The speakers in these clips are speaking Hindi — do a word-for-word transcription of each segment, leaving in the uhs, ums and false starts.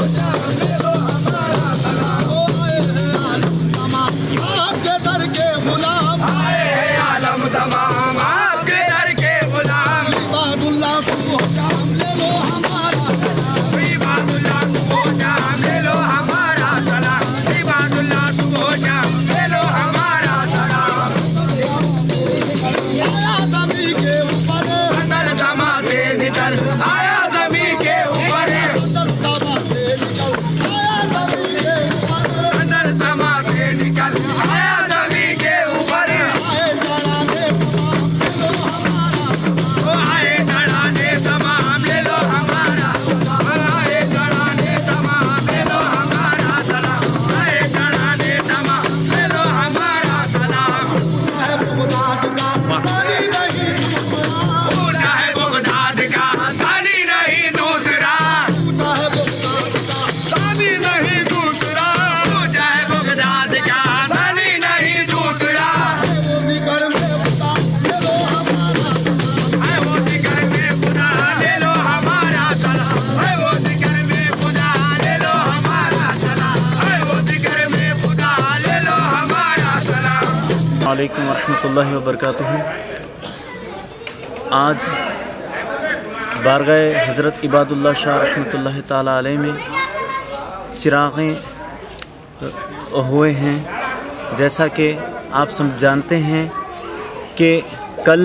आपके दर के गुलाम आए हैं आलम तमाम, आपके दर के गुलाम। इबादुल्लाह को जाम ले लो हमारा सलाम, इबादुल्लाह को जाम ले लो हमारा सलाम, इबादुल्लाह को जाम ले लो हमारा सलाम। आया ज़मीं के ऊपर अंदर समा से निकल, आया ज़मीं के ऊपर अंदर समा से निकल, आया ज़मीं के ऊपर अंदर समा से निकल, आया ज़मीं के ऊपर। आए डराने तमाम ले लो हमारा, आए डराने तमाम ले लो हमारा सलाम, आए डराने तमाम ले लो हमारा सलाम। ऊँचा है बगदाद का सानी नहीं दूसरा, सानी नहीं दूसरा, ऊँचा है बगदाद का सानी नहीं दूसरा। वो जिगर में खुदा ले लो हमारा सलाम, वो जिगर में खुदा ले लो हमारा सलाम, वो जिगर में खुदा ले लो हमारा सलाम, वो जिगर में खुदा ले लो हमारा सलाम। वालेकुम वरहमतुल्लाहि वबरकातुहू। आज बारगाह हज़रत इबादुल्लाह शाह रहमतुल्लाहि ताला अलैह में चिराग़ें हुए हैं। जैसा कि आप सब जानते हैं कि कल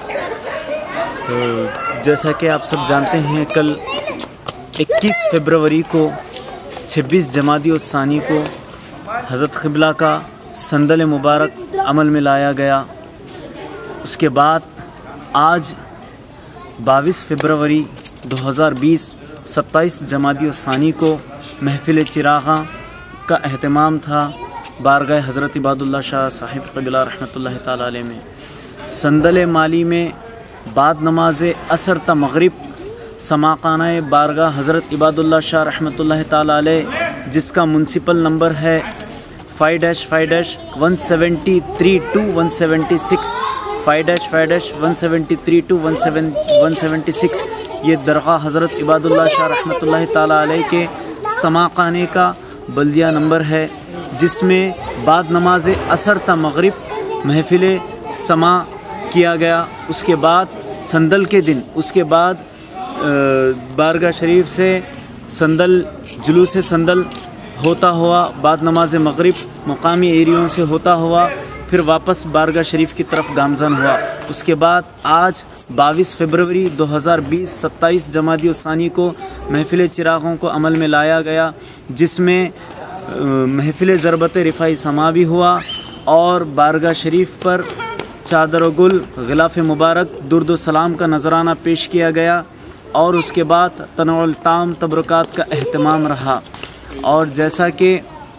जैसा कि आप सब जानते हैं कल इक्कीस फरवरी को छब्बीस जमादी सानी को हज़रत क़िबला का संदल मुबारक अमल में लाया गया। उसके बाद आज बाईस फरवरी दो हज़ार बीस सत्ताईस जमादी सानी को महफ़िल चिराग़ा का एहतमाम था बारगाह हज़रत इबादुल्लाह शाह साहिब क़िबला रहमतुल्लाहि ताला अलैह में। संदल माली में बाद नमाज असर ता मग़रिब समाकाना बारगाह हज़रत इबादुल्लाह शाह रहमतुल्लाहि ताला अलैह, जिसका म्युनिसिपल नंबर है five dash five dash one seventy three two one seventy six five dash five dash one seventy three two one seven one seventy six ये दरगाह हज़रत इबादुल्लाह शाह रहमतुल्लाहि ताला अलैह के समाकाने का बल्दिया नंबर है, जिसमें बाद नमाज असर ता मग़रिब महफ़िल समा किया गया। उसके बाद संदल के दिन उसके बाद बारगाह शरीफ से संदल जुलूस संदल होता हुआ बाद नमाज मग़रिब मुकामी एरियों से होता हुआ फिर वापस बारगाह शरीफ की तरफ गामज़न हुआ। उसके बाद आज बाईस फरवरी दो हज़ार बीस सत्ताईस जमादी सानी को महफ़िल चिराग़ों को अमल में लाया गया, जिसमें महफ़िल ज़रबत रिफ़ाई समा भी हुआ और बारगाह शरीफ पर चादर गुल ग़िलाफ़ मुबारक दुर्द सलाम का नजराना पेश किया गया और उसके बाद तनउल ताम तबरुकात का अहतमाम रहा। और जैसा कि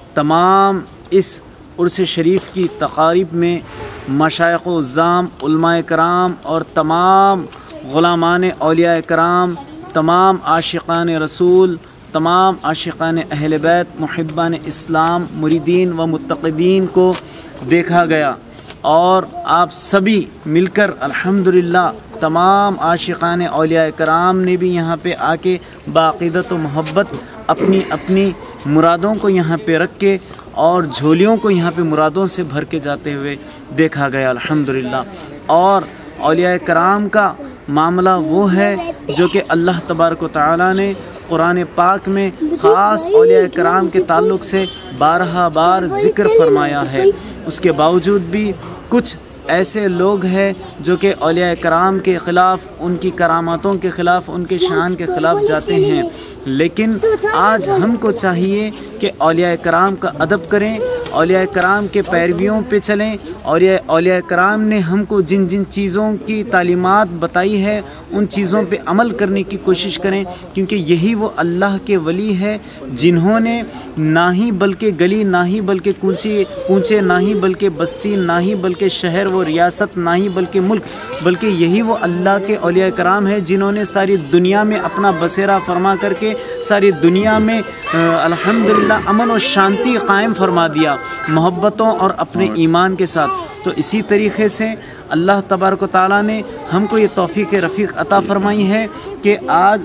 तमाम इस उर्स शरीफ की तक़ारीब में मशाइख़ उज़्ज़ाम उलमाए कराम और तमाम ग़ुलामान औलिया कराम, तमाम आशिक़ान रसूल, तमाम आशिक़ान अहल बैत, मुहिब्बान इस्लाम, मुरीदीन व मुत्तक़ीदीन को देखा गया। और आप सभी मिलकर अल्हम्दुलिल्लाह तमाम आशिक़ान औलिया कराम ने भी यहाँ पे आके बाक़ीदत व मोहब्बत अपनी अपनी मुरादों को यहाँ पे रख के और झोलियों को यहाँ पे मुरादों से भर के जाते हुए देखा गया अल्हम्दुलिल्लाह। और औलिया कराम का मामला वो है जो कि अल्लाह तबारक व तआला ने कुरान पाक में ख़ास औलिया कराम के ताल्लुक़ से बारह बार ज़िक्र फरमाया है। उसके बावजूद भी कुछ ऐसे लोग हैं जो कि औलिया कराम के ख़िलाफ़, उनकी करामातों के ख़िलाफ़, उनके शान के ख़िलाफ़ जाते हैं। लेकिन आज हमको चाहिए कि औलिया कराम का अदब करें, औलिया कराम के पैरवियों पे चलें और ये औलिया कराम ने हमको जिन जिन चीज़ों की तालीमात बताई है उन चीज़ों पे अमल करने की कोशिश करें, क्योंकि यही वो अल्लाह के वली है जिन्होंने ना ही बल्कि गली, ना ही बल्कि कूचे कूचे, ना ही बल्कि बस्ती, ना ही बल्कि शहर व रियासत, ना ही बल्कि मुल्क, बल्कि यही वो अल्लाह के औलिया कराम है जिन्होंने सारी दुनिया में अपना बसेरा फरमा करके सारी दुनिया में अल्हम्दुलिल्लाह अमन और शांति कायम फरमा दिया मोहब्बतों और अपने ईमान के साथ। तो इसी तरीक़े से अल्लाह तबारक व तआला ने हमको ये तौफ़ीक़ रफ़ीक़ अता फ़रमाई है कि आज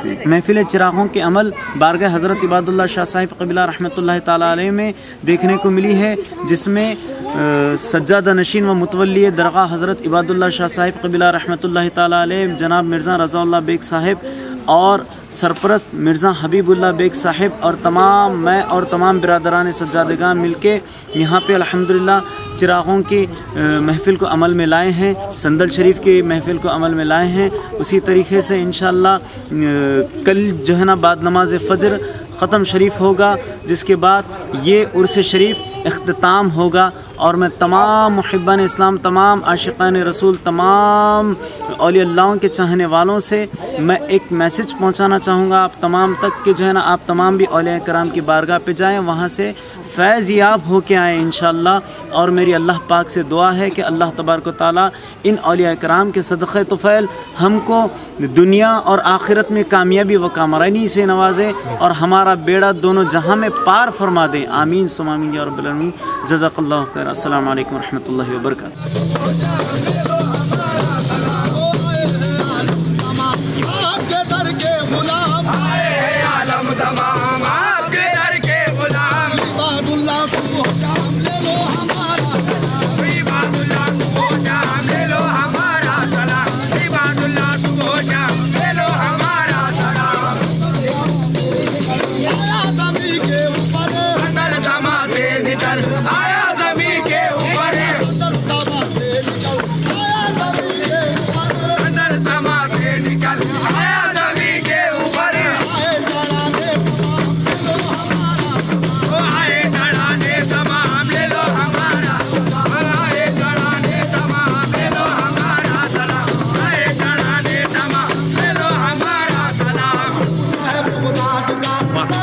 महफिल चिरागों के अमल बारगाह हज़रत इबादुल्लाह शाह साहिब क़िबला रहमतुल्लाह ताला अलैह में देखने को मिली है, जिसमें सज्जादा नशीन व मुतवल्ली दरगाह हज़रत इबादुल्लाह शाह साहिब क़िबला रहमतुल्लाह ताला अलैह जनाब मिर्ज़ा रज़ाउल्लाह बेग साहिब और सरपरस्त मिर्ज़ा हबीबुल्लाह बेग साहिब और तमाम मैं और तमाम बिरादरान सज्जादगान मिलके यहाँ पे अल्हम्दुलिल्लाह चिरागों की महफ़िल को अमल में लाए हैं, संदल शरीफ की महफ़िल को अमल में लाए हैं। उसी तरीके से इंशाअल्लाह कल जो है ना बाद नमाज फ़जर ख़त्म शरीफ होगा, जिसके बाद ये उर्स शरीफ इख्तिताम होगा। और मैं तमाम मुहिब्बान इस्लाम, तमाम आशिक़ान रसूल, तमाम औलिया अल्लाह के चाहने वालों से मैं एक मैसेज पहुंचाना चाहूँगा आप तमाम तक कि जो है ना आप तमाम भी औलिया कराम की बारगाह पे जाएं, वहाँ से फैज़ याब हो के आएँ इंशाअल्लाह। और मेरी अल्लाह पाक से दुआ है कि अल्लाह तबारक व तआला इन औलिया कराम के सदक़े तुफ़ैल हमको दुनिया और आखिरत में कामयाबी व कामरानी से नवाजे और हमारा बेड़ा दोनों जहां में पार फरमा दे। आमीन सुम्मा आमीन या रब्बल आलमीन। जज़ाकल्लाहु खैर। अस्सलामु अलैकुम व रहमतुल्लाहि व बरकातुहू। वाह।